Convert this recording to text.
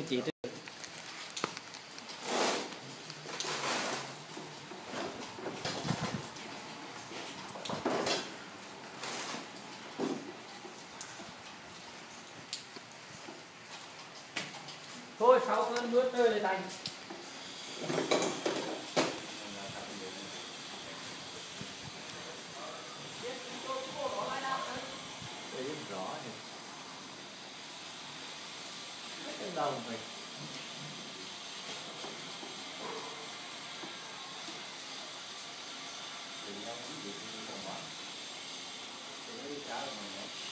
chị. Thôi sau cơn mưa trời lại thành. Rõ thì cái đầu mình thì nhau cái gì cũng không bỏ thì nó đi trả rồi.